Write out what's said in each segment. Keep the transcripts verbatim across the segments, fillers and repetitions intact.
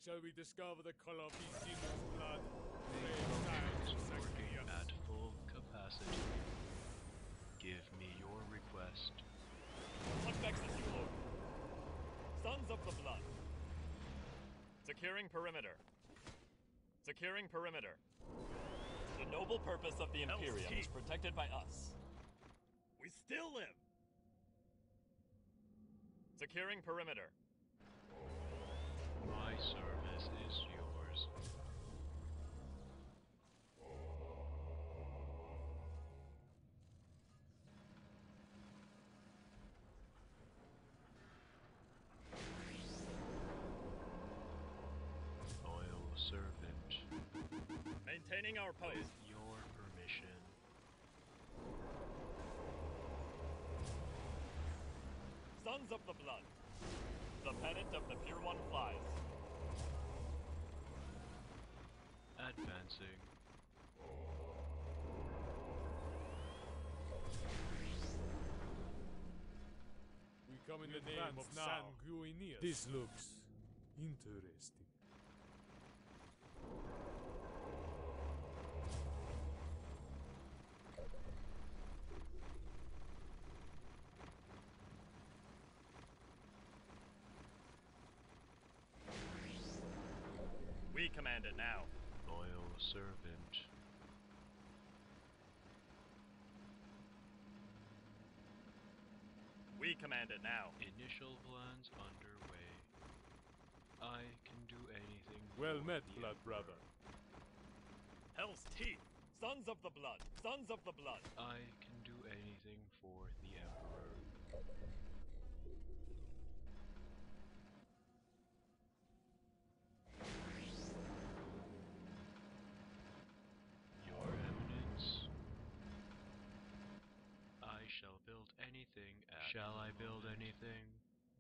Shall we discover the color of these demons' blood? Main focus is working at full capacity. Give me your request. What vexes you, Lord? Sons of the Blood. Securing perimeter. Securing perimeter. The noble purpose of the Imperium is protected by us. We still live! Securing perimeter. My service is yours. Loyal servant. Maintaining our post. With your permission. Sons of the Blood. The pennant of the Pure One flies. Advancing. We come in the name of Sanguinius. This looks interesting. We command it now. Loyal servant. We command it now. Initial plans underway. I can do anything. Well met, the blood brother. Hell's Teeth! Sons of the Blood! Sons of the Blood! I can do anything for the Emperor. Your Eminence. I shall build anything at Shall I build anything?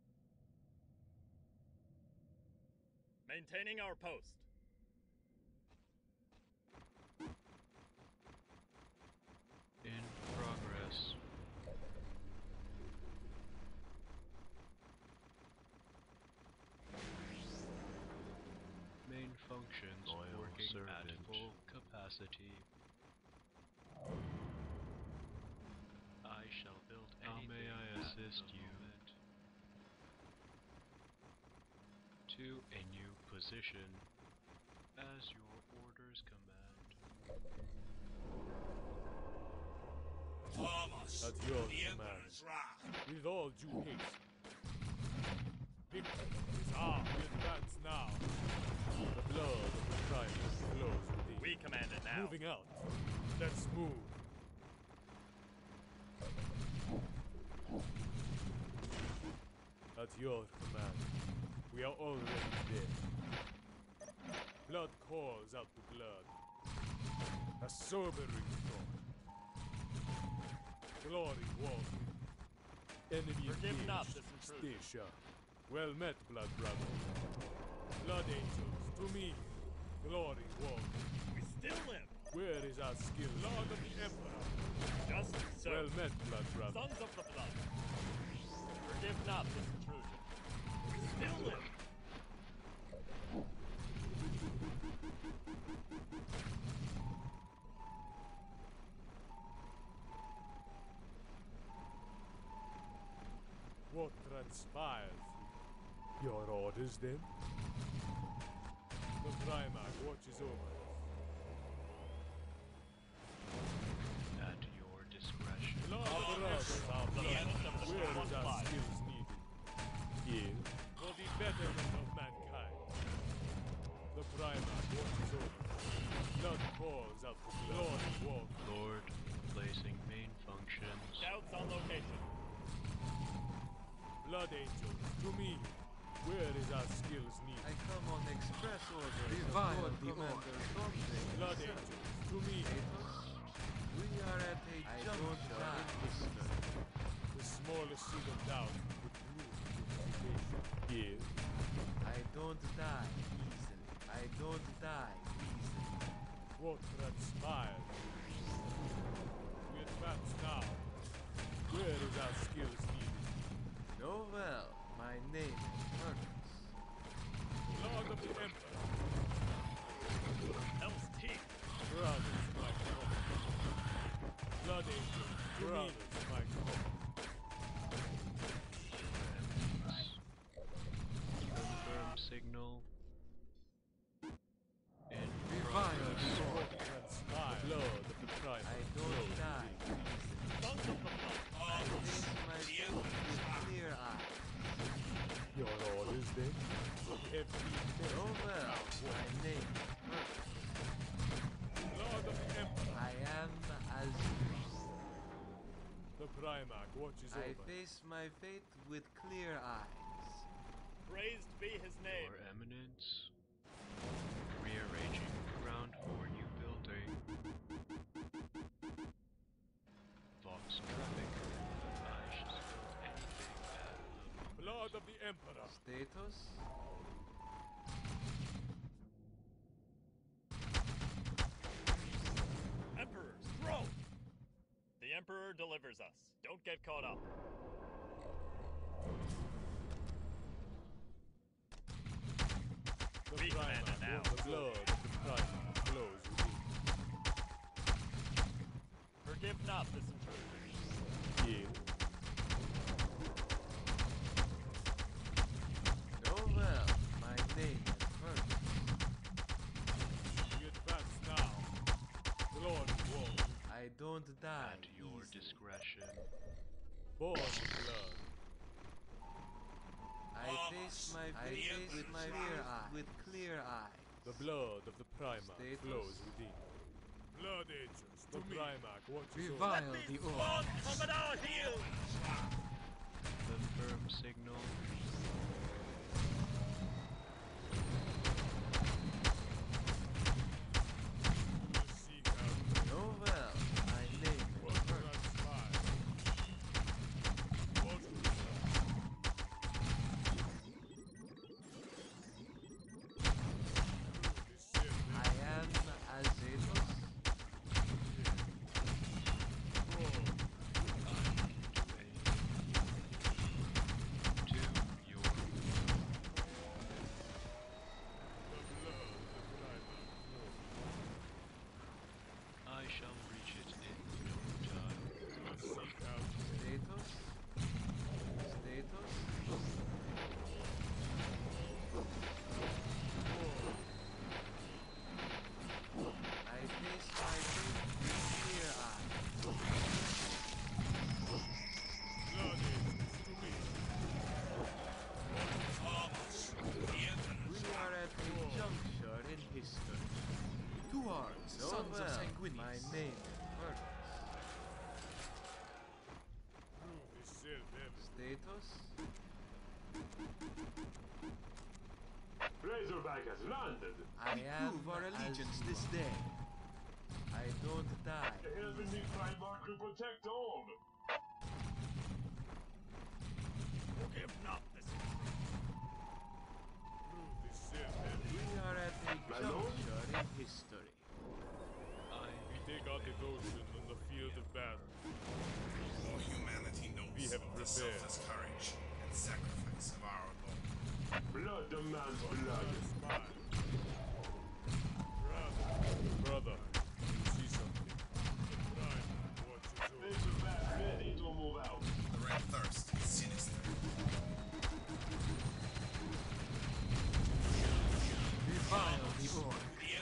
Maintaining our post. In progress. Main functions Loyal working servant. at full capacity. I shall build anything. How may I assist you? Moment. To a new position, as your orders command. Thomas, At your the command. Emperor's wrath. With all due haste. Victory is ours. We advance now. The blood of the Primus flows within. We command it now. Moving out. Let's move. At your command. We are already dead. Blood calls out to blood. A sobering thought. Glory walking. Enemy Forgive not engaged. this intrusion. Stay sharp. Well met, blood brother. Blood angels, to me. Glory walking. We still live! Where is our skill? Lord of the Emperor. Just so. Well met, blood brother. Sons of the Blood. Forgive not this intrusion. We still live! What transpires? Your orders, then? The Primarch watches over us. At your discretion. Lord Oh, of the yes. our The blood. pennant of the Where Pure is One our flies. skills needed? Here, for the betterment of mankind. The Primarch watches over us. Blood calls out to blood. Walk. Lord, placing main functions. Scouts on location. Blood angels, to me. Where is our skills needed? I come on express order. Revile Lord the Commander Thornton. Blood angels, to me. We are at a I juncture don't in history. The smallest seed of doubt would prove purification. Here, I don't die easily. I don't die easily. what transpires? We advance now. Where is our skills needed? Know well, my name is Turnus. Lord of the Emperor. Hell's Teeth. Brothers, my God. Blood Angel. Brothers, my God. Confirm signal. In Revile the orc. Transpire. Blood of the Primal. I don't die. Sons of the Blood. I face my fate with clear eyes. Your orders then? Every Oh well, my name hurts. Lord of the Emperor. I am as The Primarch watches I over. face my fate with clear eyes. Praised be his name. Your Eminence. Rearranging ground for new building. Vox traffic. I should build anything at the Blood of the Emperor. Status? Emperor's throne. The Emperor delivers us. Don't get caught up. The We command Primarch. now. The blood of the Primarch flows within. Forgive not this intrusion. Yield. Oh well, my name hurts. We advance now. The Lord of War. I don't die. At your easily. discretion. Born in blood. I face my fate with my clear eyes. With clear eyes. The blood of the Primarch Status? flows within. Blood angels, the Primarch watches over. Revile the orc. Commodore Heel! Confirm signal. You seek out Oh well, my name what hurts. transpires. What will I am Azetos. To your I shall reach it in no time. Status? Status? I face my fate with clear eyes. We are at a juncture in history. Two arms, Oh sons well, of Sanguinius. my name hurts. Status? Razorback has landed. I am Prove our as allegiance you this are. day. I don't die. The heavenly Primarch will protect all. Forgive not this intrusion. We are at a My lord? juncture in history. I We take our devotion on the field of battle. All humanity knows We have of the prepared. selfless courage and sacrifice of our Lord. Blood demands blood. Transpire. Brother, brother, you see something? The Primarch watches over. Razorback ready to move out. The red thirst is sinister. Revile the orc.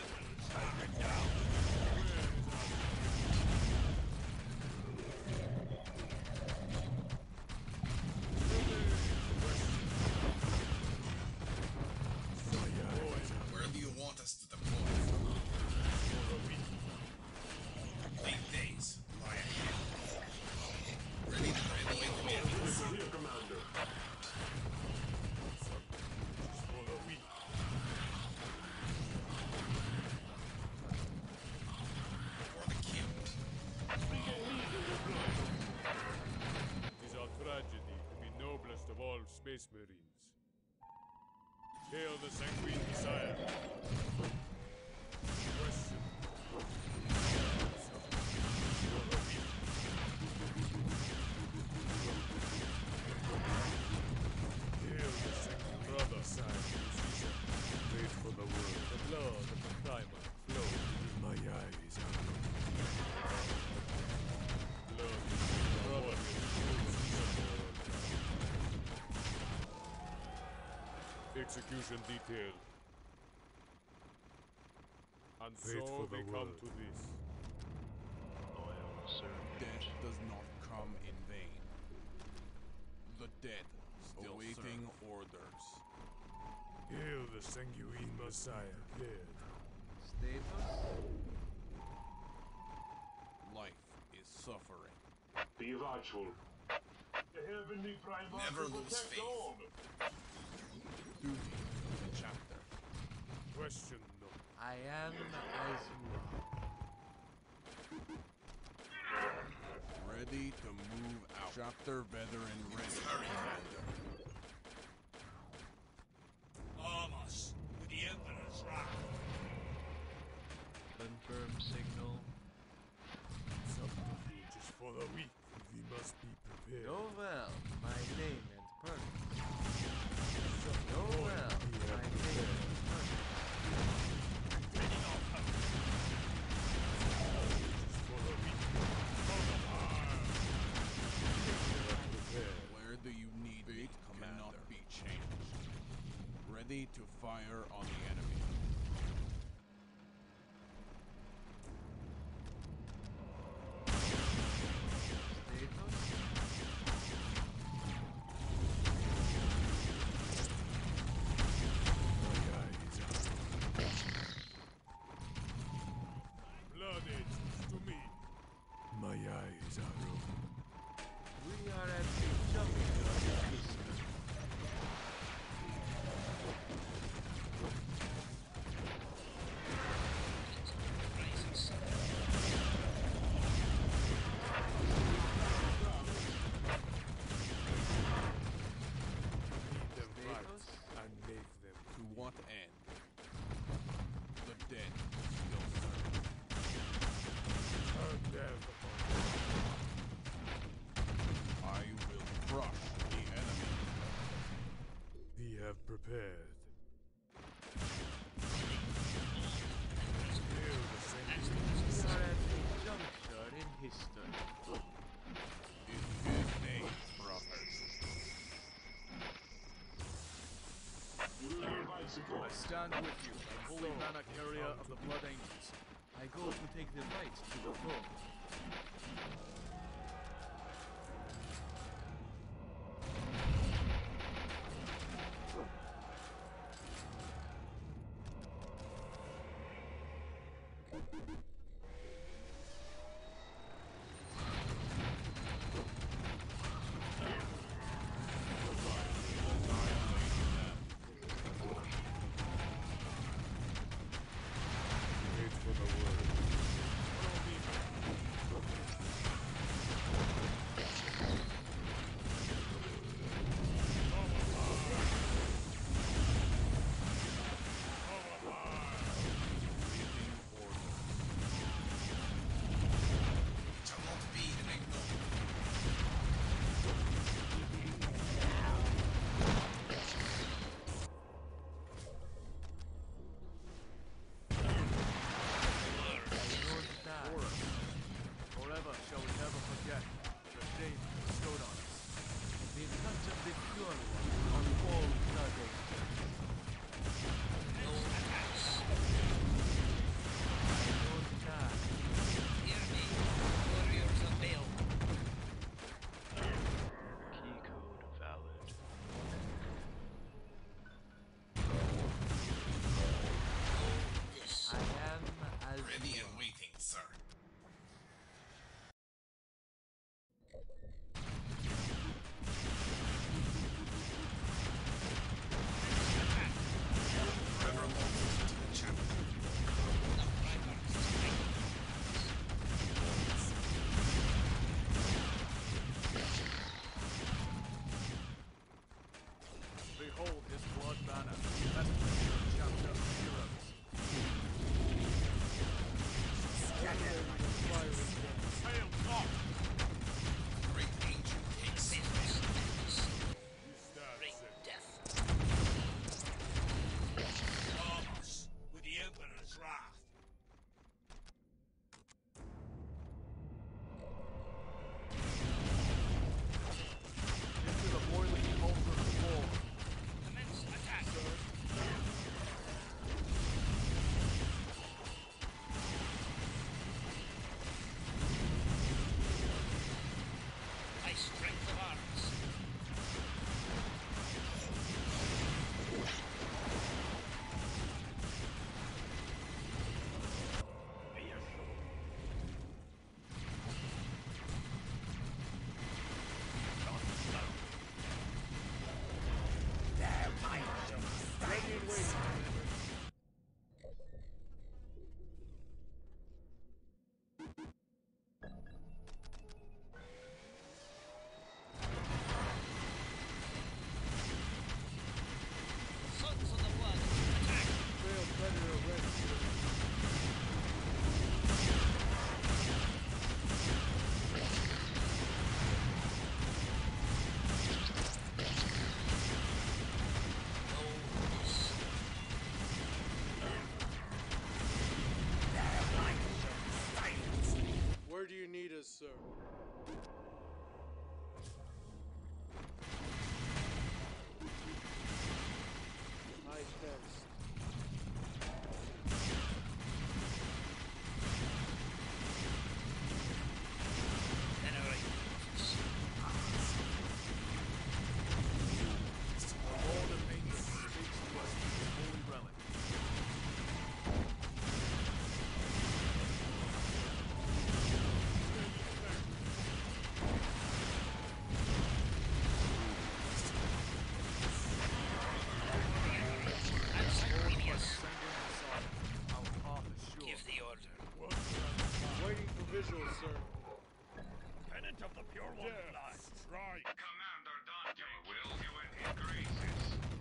Where do you want us to deploy? Big days lie ahead. Ready to deploy commanders. Here, Commander. For the weak. For the killed. It is our tragedy to be noblest of all space marines. Hail the sanguine Messiah. Question. Hail the second brother, sire. execution detail. And Wait so for the we come word. to this. Loyal servant. Death does not come in vain. The dead still waiting orders. Hail the sanguine Messiah. Dead. Status? Life is suffering. Be watchful. The heavenly Primarch Never will lose protect faith. all. Duty to the chapter. Question no. I am as you are. Ready to move out. Chapter veteran ready. Hurry. Commander. Almost. The Emperor's wrath. Confirm signal. Subterfuge is for the weak. We must be prepared. Know well my name and purpose. Know well my name and purpose. Where do you need fate cannot be changed. Ready to fire on the enemy. Blood edges to me. My eyes are open. We are at the juncture of history. Lead them right Status? and make them To what end? The dead still serve. turn them upon I will crush the enemy. We have prepared. Hail the sanguine We are at a juncture in history. In his name, brothers. You will need my support. Stand with you, the holy banner carrier of the Blood Angels. I go to take the right to the throne. Wait for the word. Follow me. orders, sir. High fence. Visual, sir. Tenant of the Pure One flies. Strike. Commander Dante will you in his graces.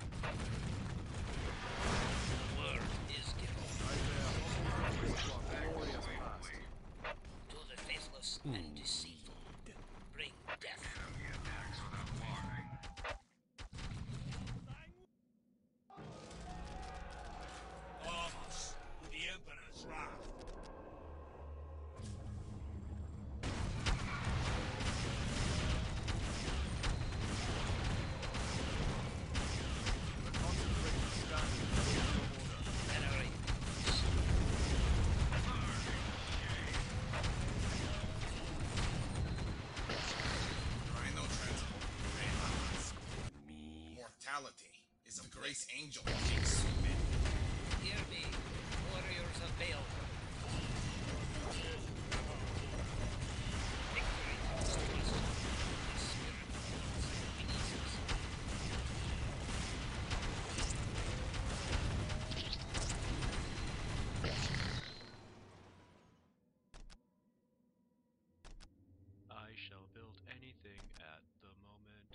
Word is given. Glorious past. To the faithless and deceitful, bring death. Enemy attacks without warning. Armos, with the Emperor's wrath. Rhino transport. Mortality is a grace angel. Takes men. Hear me, warriors of Baal. Victory comes to us. The spirit falls beneath us. I shall build anything at the moment.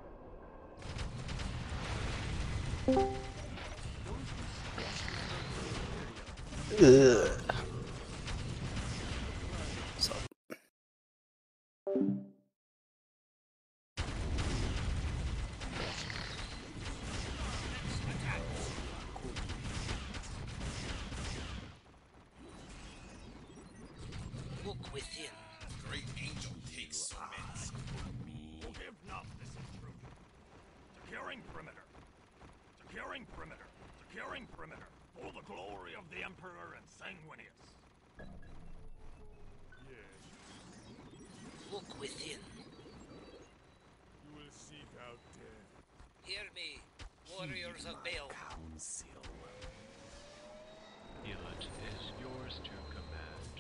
Look within. Great angel takes so many. Forgive not this intrusion. Securing perimeter. Securing perimeter. Securing perimeter. For the glory of the Emperor and Sanguinius. Yes. Look within. You will seek out death. Hear me, warriors of Baal. Heelot is yours to command.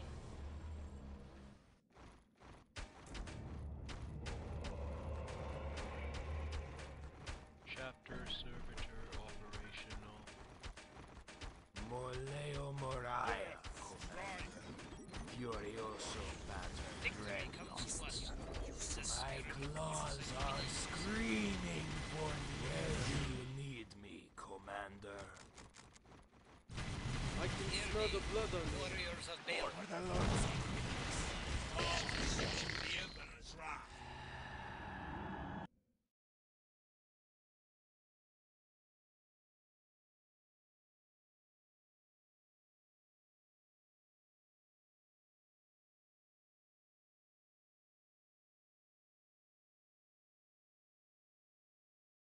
Chapter Servitor operational. Moleo Moraya, Furioso battered Victory comes to us. The My spirit claws are screaming for wherever you need me, Commander. I can Hear smell me, the blood on you. warriors of Baal. For the Lord's sake. The